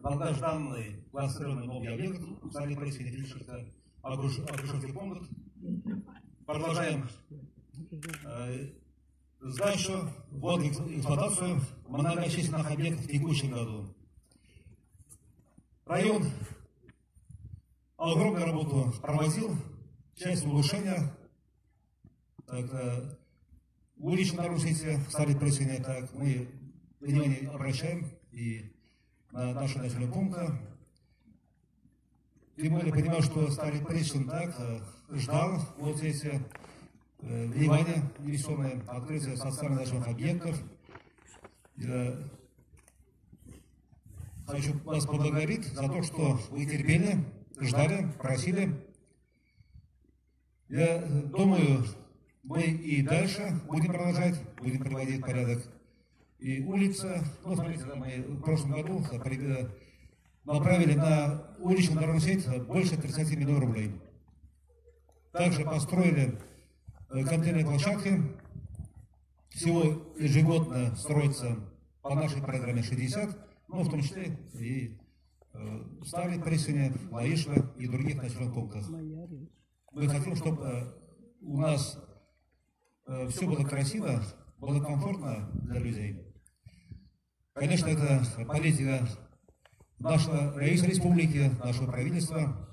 долгожданный классированный новый объект в столе прессе Акушерский пункт. Продолжаем сдачу, ввод в эксплуатацию многочисленных объектов в текущем году. Район огромную работу проводил, часть улучшения, уличные нарушители стали прессе, так мы внимание обращаем и на наши населенные пункты. Тем более понимаю, что стали прессе так ждал вот эти внимание инвестиционное открытие социально значимых объектов. Хочу вас поблагодарить за то, что вы терпели, ждали, просили. Я думаю, мы и дальше будем продолжать, будем приводить в порядок и улицы. Ну, смотрите, мы в прошлом году направили на уличную дорожную сеть больше 30 миллионов рублей. Также построили контейнерные площадки. Всего ежегодно строится по нашей программе 60, но в том числе и Старый Пресень, Лаишево и других населенных пунктах. Мы хотим, чтобы у нас все было красиво, было комфортно для людей. Конечно, это политика нашего республики, нашего правительства.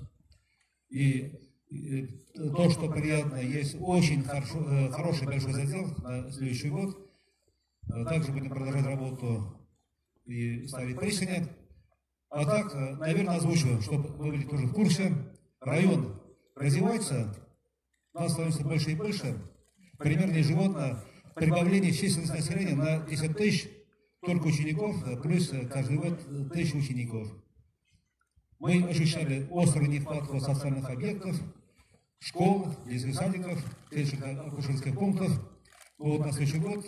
И то, что приятно, есть очень хороший большой задел на следующий год. Также будем продолжать работу и ставить пресень. А так, наверное, озвучиваю, чтобы вы были тоже в курсе. Район развивается, нас становится больше и больше. Примерно ежегодно прибавление численности населения на 10 тысяч только учеников, плюс каждый год 1000 учеников. Мы ощущали острую нехватку социальных объектов, школ, детских садиков, акушерских пунктов. Но вот на следующий год,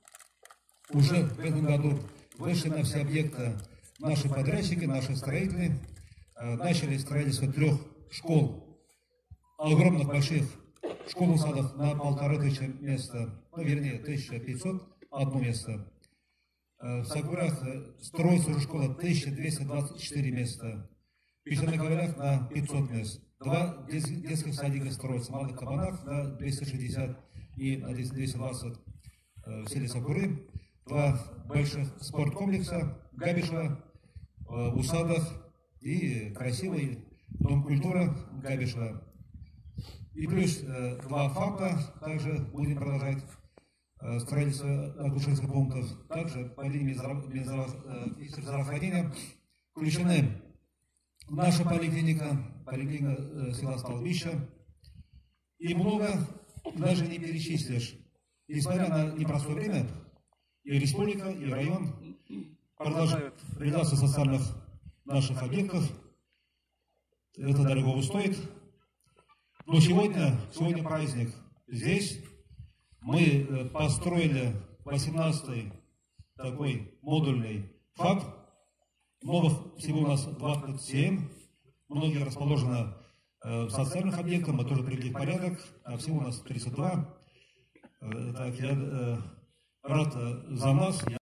уже в этом году, вышли на все объекты наши подрядчики, наши строители, начали строительство 3 школ, огромных больших школ садов на 1500 места, ну, вернее, 1501 место. В Сакурах строится уже школа 1224 места. В Печерных на 500 мест. 2 детских садика строятся в Малых Кабанах на 260 и на 220 в селе Сакуры. 2 больших спорткомплекса Габишева, Усадов и красивый дом культуры Габишева. И плюс 2 ФАПа также будем продолжать строительство акушерских пунктов. Также по линии здравоохранения включены наша поликлиника села Столбища. И много даже не перечислишь. Несмотря на непростое время, и республика, и район продолжают реализацию социальных наших объектов. Это дорого стоит. Но сегодня праздник. Здесь мы построили 18-й такой модульный ФАП. Новых всего у нас 27. Многие расположены в социальных объектах, мы тоже привели в порядок. А всего у нас 32. Так, я рад за нас.